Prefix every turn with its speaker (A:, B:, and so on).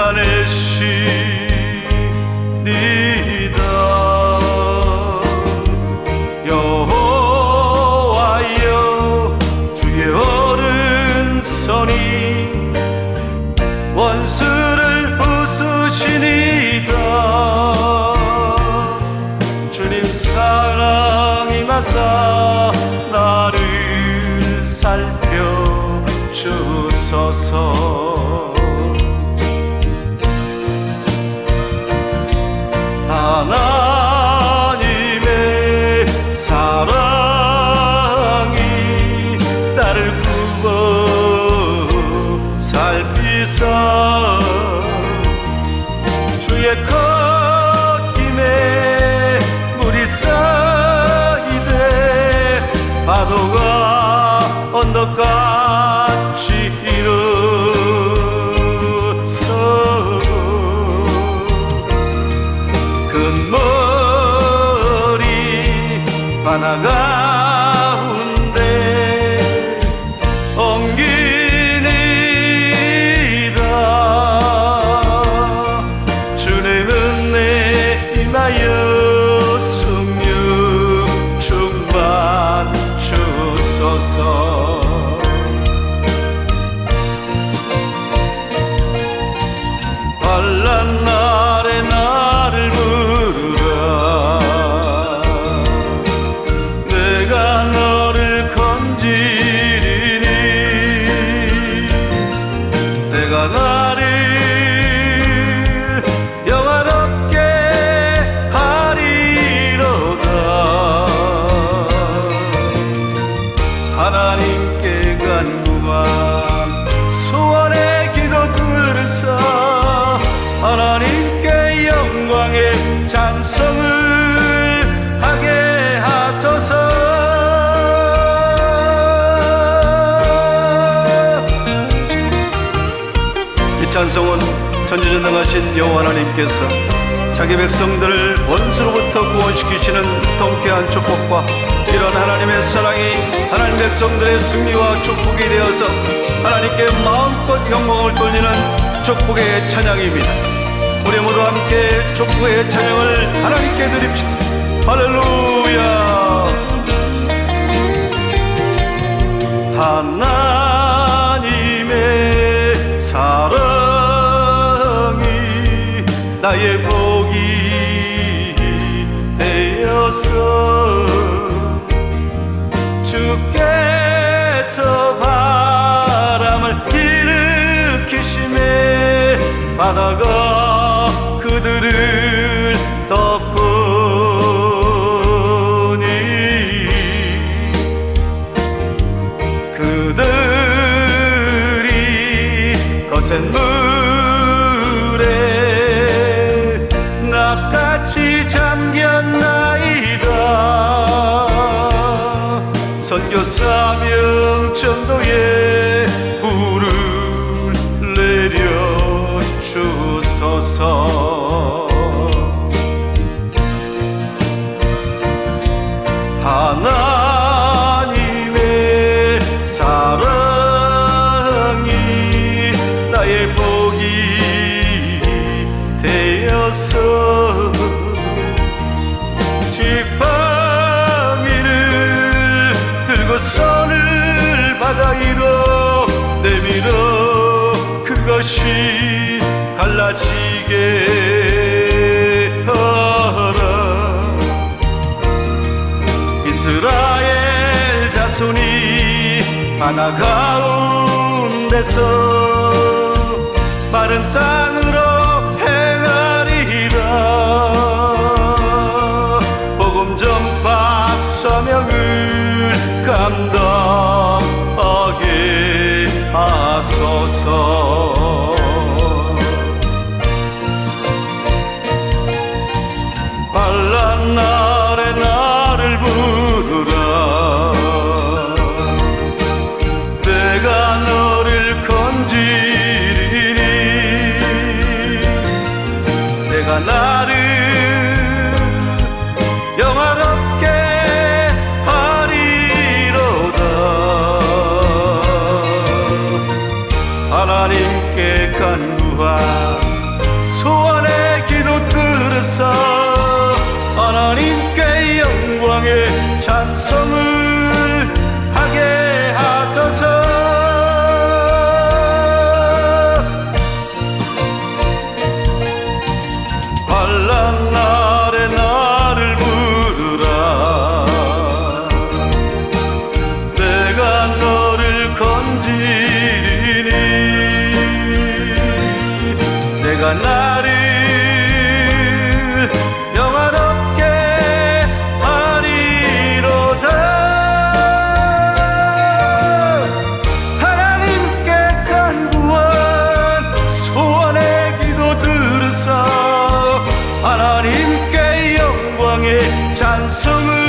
A: 나타내시니다. 여호와여 주의 오른손이 원수를 부수시니다. 주님 사랑 임하사 나를 살펴주소서. 하나님의 사랑이 나를 구워 살피사 주의 걷김에 물이 쌓이되 파도가 언덕같이 일어서고 큰 머리 바다 가운데 옮기니라. 주님 은혜 임하여 성령 충만 주소서. 환난 날에 나를 부르라. 내가 너를 건지리니 내가 나를 영화롭게 하리로다. 하나님께 간구한 소원의 기도 들으사 하나님께 영광의 찬송을 하게 하소서. 이 찬송은 전지전능하신 여호와 하나님께서 자기 백성들을 원수로부터 구원시키시는 통쾌한 축복과 이런 하나님의 사랑이 하나님 백성들의 승리와 축복이 되어서 하나님께 마음껏 영광을 돌리는 축복의 찬양입니다. 우리 모두 함께 축복의 찬양을 하나님께 드립시다. 할렐루야. 하나님의 사랑이 나의 복이 되어서 주께서 바람을 일으키심에 바다가 그들을 덮으니 그들이 거센 물에 낚같이 잠겼나이다. 선교 사명 전도에 불을 내려 주소서. 하나님의 사랑이 나의 복이 되어서 지팡이를 들고 손을 바다 위로 내밀어 그것이 갈라지게 하라. 이스라엘 자손이 바다 가운데서 마른 땅으로 행하리라. 복음 전파 사명을 감당하게 하소서. 환난 날에 나를 부르라. 내가 너를 건지리니 내가 나를 영화롭게 하리로다. 하나님께 간구한 찬송을 하게 하소서. 환난 날에 나를 부르라. 내가 너를 건지리니. 내가 나를 영화롭게 하리로다. 하나님께 간구한 소원의 기도 들으사 하나님께 영광의 찬송을